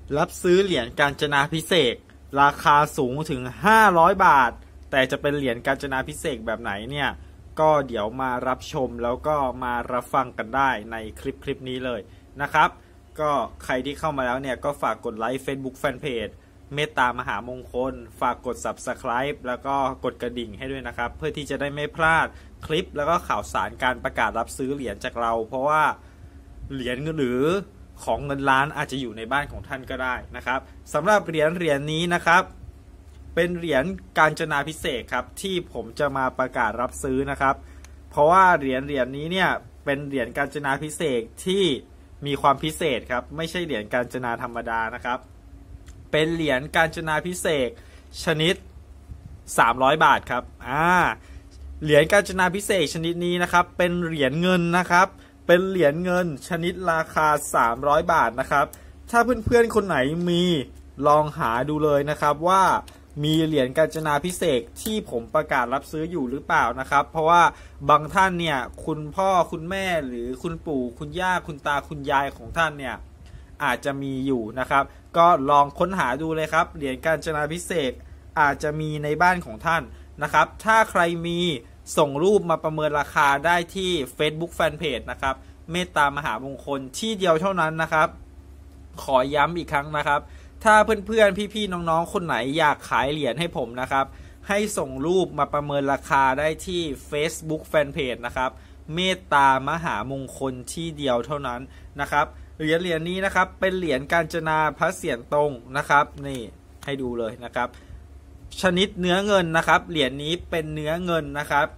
รับซื้อเหรียญกาญจนาภิเษกราคาสูงถึง500บาทแต่จะเป็นเหรียญกาญจนาภิเษกแบบไหนเนี่ยก็เดี๋ยวมารับชมแล้วก็มารับฟังกันได้ในคลิปนี้เลยนะครับก็ใครที่เข้ามาแล้วเนี่ยก็ฝากกดไลค์ Facebook Fanpage เมตตามหามงคลฝากกด Subscribe แล้วก็กดกระดิ่งให้ด้วยนะครับเพื่อที่จะได้ไม่พลาดคลิปแล้วก็ข่าวสารการประกาศรับซื้อเหรียญจากเราเพราะว่าเหรียญหรือของเงินล้านอาจจะอยู่ในบ้านของท่านก็ได้นะครับสำหรับเหรียญนี้นะครับเป็นเหรียญกาญจนาภิเษกครับที่ผมจะมาประกาศรับซื้อนะครับเพราะว่าเหรียญนี้เนี่ยเป็นเหรียญกาญจนาภิเษกที่มีความพิเศษครับไม่ใช่เหรียญกาญจนาธรรมดานะครับเป็นเหรียญกาญจนาภิเษกชนิด300บาทครับเหรียญกาญจนาภิเษกชนิดนี้นะครับเป็นเหรียญเงินนะครับเป็นเหรียญเงินชนิดราคา300บาทนะครับถ้าเพื่อนๆคนไหนมีลองหาดูเลยนะครับว่ามีเหรียญกาญจนาภิเษกที่ผมประกาศรับซื้ออยู่หรือเปล่านะครับเพราะว่าบางท่านเนี่ยคุณพ่อคุณแม่หรือคุณปู่คุณย่าคุณตาคุณยายของท่านเนี่ยอาจจะมีอยู่นะครับก็ลองค้นหาดูเลยครับเหรียญกาญจนาภิเษกอาจจะมีในบ้านของท่านนะครับถ้าใครมีส่งรูปมาประเมินราคาได้ที่ Facebook Fanpage นะครับเมตตามหามงคลที่เดียวเท่านั้นนะครับขอย้ำอีกครั้งนะครับถ้าเพื่อนๆพี่ๆน้องๆคนไหนอยากขายเหรียญให้ผมนะครับให้ส่งรูปมาประเมินราคาได้ที่ Facebook Fanpage นะครับเมตตามหามงคลที่เดียวเท่านั้นนะครับเหรียญนี้นะครับเป็นเหรียญกาญจนาพระเศียรตรงนะครับนี่ให้ดูเลยนะครับชนิดเนื้อเงินนะครับเหรียญนี้เป็นเนื้อเงินนะครับ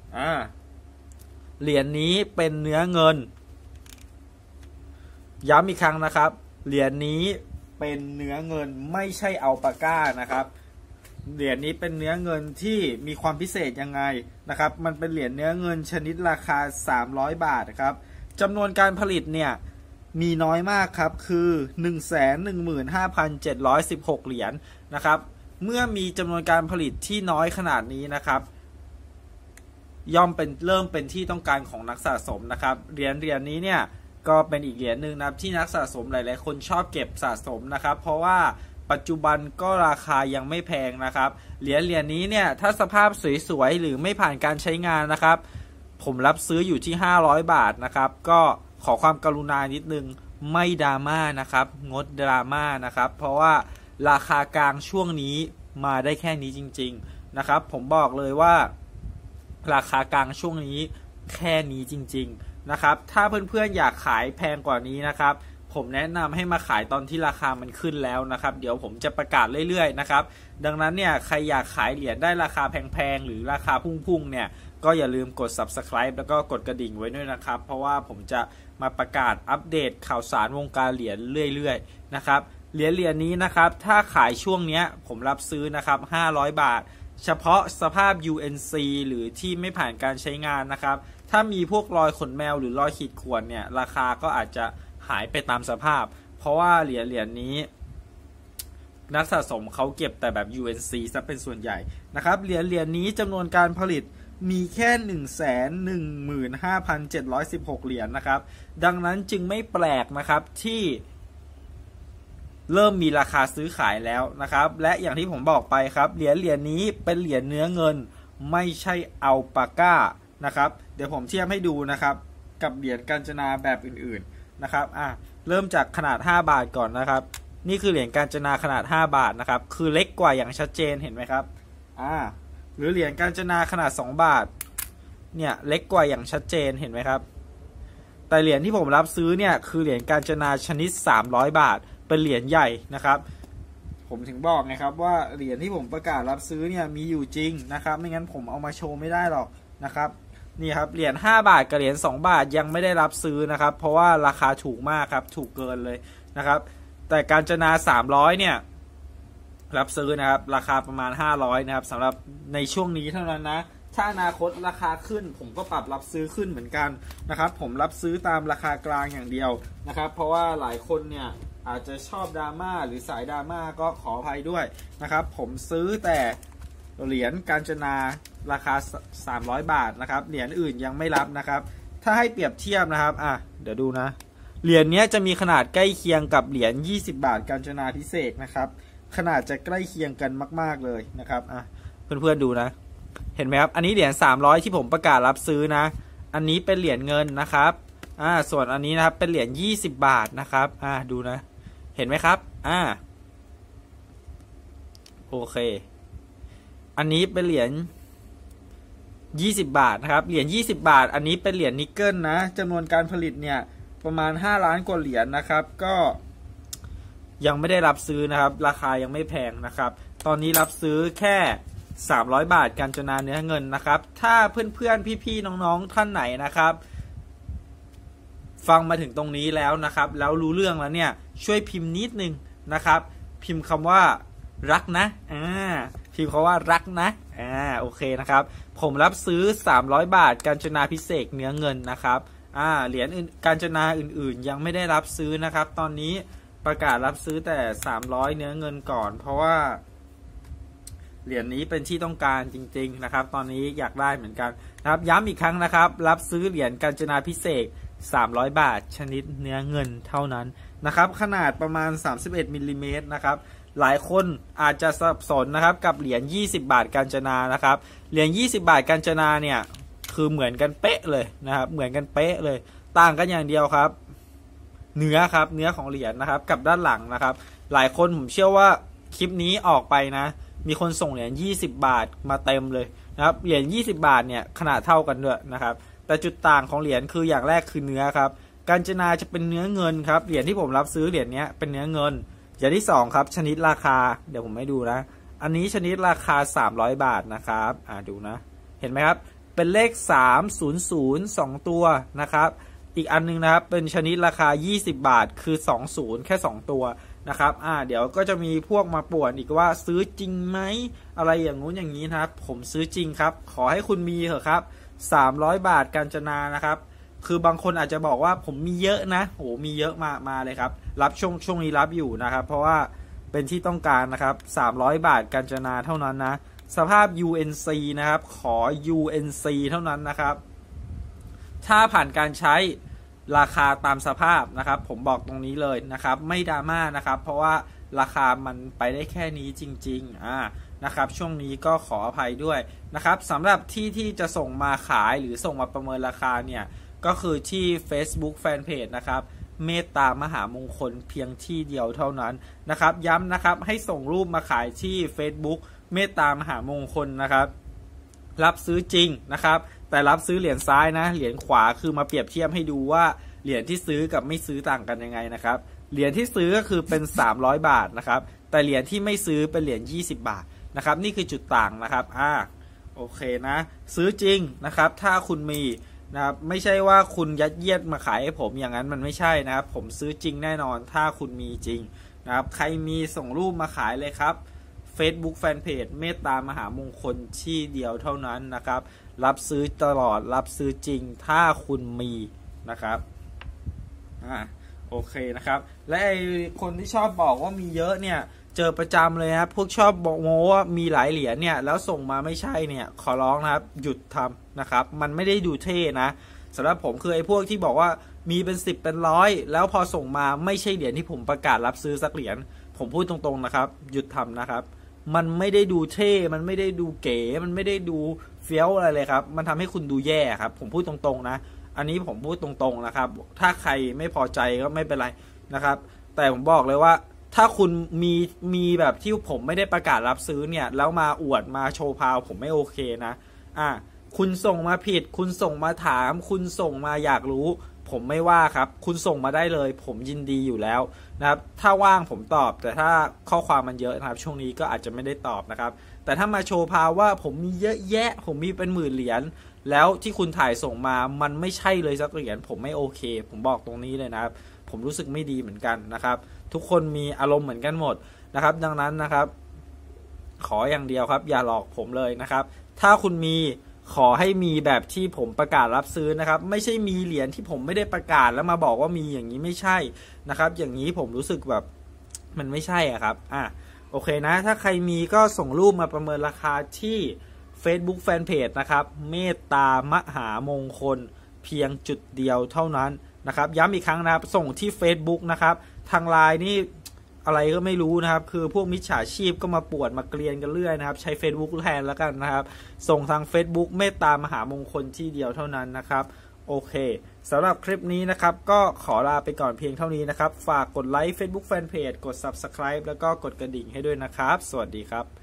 เหรียญนี้เป็นเนื้อเงินย้ำอีกครั้งนะครับเหรียญนี้เป็นเนื้อเงินไม่ใช่อัลปาก้านะครับเหรียญนี้เป็นเนื้อเงินที่มีความพิเศษยังไงนะครับมันเป็นเหรียญเนื้อเงินชนิดราคา300บาทครับจำนวนการผลิตเนี่ยมีน้อยมากครับคือ 115,716 เหรียญนะครับเมื่อมีจำนวนการผลิตที่น้อยขนาดนี้นะครับย่อมเริ่มเป็นที่ต้องการของนักสะสมนะครับเหรียญนี้เนี่ยก็เป็นอีกเหรียญหนึ่งนะครับที่นักสะสมหลายๆคนชอบเก็บสะสมนะครับเพราะว่าปัจจุบันก็ราคายังไม่แพงนะครับเหรียญนี้เนี่ยถ้าสภาพสวยๆหรือไม่ผ่านการใช้งานนะครับผมรับซื้ออยู่ที่500บาทนะครับก็ขอความกรุณานิดนึงไม่ดราม่านะครับงดดราม่านะครับเพราะว่าราคากลางช่วงนี้มาได้แค่นี้จริงๆนะครับผมบอกเลยว่าราคากลางช่วงนี้แค่นี้จริงๆนะครับถ้าเพื่อนๆอยากขายแพงกว่านี้นะครับผมแนะนำให้มาขายตอนที่ราคามันขึ้นแล้วนะครับเดี๋ยวผมจะประกาศเรื่อยๆนะครับดังนั้นเนี่ยใครอยากขายเหรียญได้ราคาแพงๆหรือราคาพุ่งๆเนี่ยก็อย่าลืมกด Subscribe แล้วก็กดกระดิ่งไว้ด้วยนะครับเพราะว่าผมจะมาประกาศอัปเดตข่าวสารวงการเหรียญเรื่อยๆนะครับเหรียญนี้นะครับถ้าขายช่วงนี้ผมรับซื้อนะครับ500บาทเฉพาะสภาพ UNC หรือที่ไม่ผ่านการใช้งานนะครับถ้ามีพวกรอยขนแมวหรือรอยขีดข่วนเนี่ยราคาก็อาจจะหายไปตามสภาพเพราะว่าเหรียญนี้นักสะสมเขาเก็บแต่แบบ UNC ซะเป็นส่วนใหญ่นะครับเหรียญนี้จำนวนการผลิตมีแค่ 115,716 เหรียญนะครับดังนั้นจึงไม่แปลกนะครับที่เริ่มมีราคาซื้อขายแล้วนะครับและอย่างที่ผมบอกไปครับเหรียญนี้เป็นเหรียญเนื้อเงินไม่ใช่อัลปาก้านะครับเดี๋ยวผมเทียบให้ดูนะครับกับเหรียญกาญจนาแบบอื่นๆนะครับเริ่มจากขนาด5บาทก่อนนะครับนี่คือเหรียญกาญจนาขนาด5บาทนะครับคือเล็กกว่าอย่างชัดเจนเห็นไหมครับหรือเหรียญกาญจนาขนาด2บาทเนี่ยเล็กกว่าอย่างชัดเจนเห็นไหมครับแต่เหรียญที่ผมรับซื้อเนี่ยคือเหรียญกาญจนาชนิด300บาทเป็นเหรียญใหญ่นะครับผมถึงบอกไงครับว่าเหรียญที่ผมประกาศรับซื้อเนี่ยมีอยู่จริงนะครับไม่งั้นผมเอามาโชว์ไม่ได้หรอกนะครับนี่ครับเหรียญ5บาทกับเหรียญ2บาทยังไม่ได้รับซื้อนะครับเพราะว่าราคาถูกมากครับถูกเกินเลยนะครับแต่กาญจนา300เนี่ยรับซื้อนะครับราคาประมาณ500นะครับสำหรับในช่วงนี้เท่านั้นนะถ้าอนาคตราคาขึ้นผมก็ปรับรับซื้อขึ้นเหมือนกันนะครับผมรับซื้อตามราคากลางอย่างเดียวนะครับเพราะว่าหลายคนเนี่ยอาจจะชอบดราม่าหรือสายดราม่าก็ขออภัยด้วยนะครับผมซื้อแต่เหรียญกาญจนาราคา300บาทนะครับเหรียญอื่นยังไม่รับนะครับถ้าให้เปรียบเทียบนะครับเดี๋ยวดูนะเหรียญนี้จะมีขนาดใกล้เคียงกับเหรียญ20 บาทกาญจนาภิเษกนะครับขนาดจะใกล้เคียงกันมากๆเลยนะครับเพื่อนๆดูนะเห็นไหมครับอันนี้เหรียญ300ที่ผมประกาศรับซื้อนะอันนี้เป็นเหรียญเงินนะครับส่วนอันนี้นะครับเป็นเหรียญ20 บาทนะครับดูนะเห็นไหมครับโอเคอันนี้เป็นเหรียญ20 บาทนะครับเหรียญ20 บาทอันนี้เป็นเหรียญนิกเกิลนะจำนวนการผลิตเนี่ยประมาณ5 ล้านกว่าเหรียญนะครับก็ยังไม่ได้รับซื้อนะครับราคายังไม่แพงนะครับตอนนี้รับซื้อแค่300 บาทกาญจนาเนื้อเงินนะครับถ้าเพื่อนๆพี่ๆน้องๆท่านไหนนะครับฟังมาถึงตรงนี้แล้วนะครับแล้วรู้เรื่องแล้วเนี่ยช่วยพิมพ์นิดนึงนะครับพิมพ์คำว่ารักนะพิมพ์คำว่ารักนะโอเคนะครับผมรับซื้อ300 บาทกาญจนาภิเษกเนื้อเงินนะครับเหรียญกาญจนาอื่นๆยังไม่ได้รับซื้อนะครับตอนนี้ประกาศรับซื้อแต่300เนื้อเงินก่อนเพราะว่าเหรียญนี้เป็นที่ต้องการจริงๆนะครับตอนนี้อยากได้เหมือนกันนะครับย้ำอีกครั้งนะครับรับซื้อเหรียญกาญจนาภิเษก300 บาทชนิดเนื้อเงินเท่านั้นนะครับขนาดประมาณ31 มิลลิเมตรนะครับหลายคนอาจจะสับสนนะครับกับเหรียญ20 บาทกาญจนานะครับเหรียญ20 บาทกาญจนาเนี่ยคือเหมือนกันเป๊ะเลยนะครับเหมือนกันเป๊ะเลยต่างกันอย่างเดียวครับเนื้อครับเนื้อของเหรียญนะครับกับด้านหลังนะครับหลายคนผมเชื่อว่าคลิปนี้ออกไปนะมีคนส่งเหรียญ20 บาทมาเต็มเลยนะครับเหรียญ20 บาทเนี่ยขนาดเท่ากันด้วยนะครับแต่จุดต่างของเหรียญคืออย่างแรกคือเนื้อครับกาญจนาจะเป็นเนื้อเงินครับเหรียญที่ผมรับซื้อเหรียญนี้เป็นเนื้อเงินอย่างที่2ครับชนิดราคาเดี๋ยวผมให้ดูนะอันนี้ชนิดราคา300 บาทนะครับดูนะเห็นไหมครับเป็นเลข300 2ตัวนะครับอีกอันนึงนะครับเป็นชนิดราคา20 บาทคือ20แค่2ตัวนะครับเดี๋ยวก็จะมีพวกมาป่วนอีกว่าซื้อจริงไหมอะไรอย่างงู้นอย่างนี้นะครับผมซื้อจริงครับขอให้คุณมีเถอะครับ300 บาทกาญจนานะครับคือบางคนอาจจะบอกว่าผมมีเยอะนะมีเยอะมาเลยครับรับช่วงนี้รับอยู่นะครับเพราะว่าเป็นที่ต้องการนะครับ300 บาทกาญจนาเท่านั้นนะสภาพ UNC นะครับขอ UNC เท่านั้นนะครับถ้าผ่านการใช้ราคาตามสภาพนะครับผมบอกตรงนี้เลยนะครับไม่ดราม่านะครับเพราะว่าราคามันไปได้แค่นี้จริงๆนะครับช่วงนี้ก็ขออภัยด้วยนะครับสำหรับที่จะส่งมาขายหรือส่งมาประเมินราคาเนี่ยก็คือที่ Facebook Fanpage นะครับเมตตามหามงคลเพียงที่เดียวเท่านั้นนะครับย้ำนะครับให้ส่งรูปมาขายที่ Facebook เมตตามหามงคลนะครับรับซื้อจริงนะครับแต่รับซื้อเหรียญซ้ายนะเหรียญขวาคือมาเปรียบเทียบให้ดูว่าเหรียญที่ซื้อกับไม่ซื้อต่างกันยังไงนะครับเหรียญที่ซื้อก็คือเป็น300 บาทนะครับแต่เหรียญที่ไม่ซื้อเป็นเหรียญ20 บาทนะครับนี่คือจุดต่างนะครับโอเคนะซื้อจริงนะครับถ้าคุณมีนะครับไม่ใช่ว่าคุณยัดเยียดมาขายให้ผมอย่างนั้นมันไม่ใช่นะครับผมซื้อจริงแน่นอนถ้าคุณมีจริงนะครับใครมีส่งรูปมาขายเลยครับ Facebook Fanpage เมตตามหามงคลที่เดียวเท่านั้นนะครับรับซื้อตลอดรับซื้อจริงถ้าคุณมีนะครับโอเคนะครับและไอคนที่ชอบบอกว่ามีเยอะเนี่ยเจอประจำเลยครับพวกชอบบอกโม้ว่ามีหลายเหรียญเนี่ยแล้วส่งมาไม่ใช่เนี่ยขอร้องนะครับหยุดทำนะครับมันไม่ได้ดูเท่นะสำหรับผมคือไอ้พวกที่บอกว่ามีเป็น10เป็น100แล้วพอส่งมาไม่ใช่เหรียญที่ผมประกาศรับซื้อสักเหรียญผมพูดตรงๆนะครับหยุดทำนะครับมันไม่ได้ดูเท่มันไม่ได้ดูเก๋มันไม่ได้ดูเฟี้ยวอะไรเลยครับมันทำให้คุณดูแย่ครับผมพูดตรงๆนะอันนี้ผมพูดตรงๆนะครับถ้าใครไม่พอใจก็ไม่เป็นไรนะครับแต่ผมบอกเลยว่าถ้าคุณมีแบบที่ผมไม่ได้ประกาศรับซื้อเนี่ยแล้วมาอวดมาโชว์พาวผมไม่โอเคนะคุณส่งมาผิดคุณส่งมาถามคุณส่งมาอยากรู้ผมไม่ว่าครับคุณส่งมาได้เลยผมยินดีอยู่แล้วนะครับถ้าว่างผมตอบแต่ถ้าข้อความมันเยอะนะครับช่วงนี้ก็อาจจะไม่ได้ตอบนะครับแต่ถ้ามาโชว์พาวว่าผมมีเยอะแยะผมมีเป็น10,000 เหรียญแล้วที่คุณถ่ายส่งมามันไม่ใช่เลยสักเหรียญผมไม่โอเคผมบอกตรงนี้เลยนะครับผมรู้สึกไม่ดีเหมือนกันนะครับทุกคนมีอารมณ์เหมือนกันหมดนะครับดังนั้นนะครับขออย่างเดียวครับอย่าหลอกผมเลยนะครับถ้าคุณมีขอให้มีแบบที่ผมประกาศรับซื้อนะครับไม่ใช่มีเหรียญที่ผมไม่ได้ประกาศแล้วมาบอกว่ามีอย่างนี้ไม่ใช่นะครับอย่างนี้ผมรู้สึกแบบมันไม่ใช่ครับโอเคนะถ้าใครมีก็ส่งรูปมาประเมินราคาที่ Facebook Fanpage นะครับเมตตามหามงคลเพียงจุดเดียวเท่านั้นนะครับย้ำอีกครั้งนะครับส่งที่ Facebook นะครับทางไลน์นี่อะไรก็ไม่รู้นะครับคือพวกมิจฉาชีพก็มาปวดมาเกลียนกันเรื่อยนะครับใช้ Facebook แทนแล้วกันนะครับส่งทาง Facebook เมตตามหามงคลที่เดียวเท่านั้นนะครับโอเคสำหรับคลิปนี้นะครับก็ขอลาไปก่อนเพียงเท่านี้นะครับฝากกดไลค์ Facebook Fanpage กด Subscribe แล้วก็กดกระดิ่งให้ด้วยนะครับสวัสดีครับ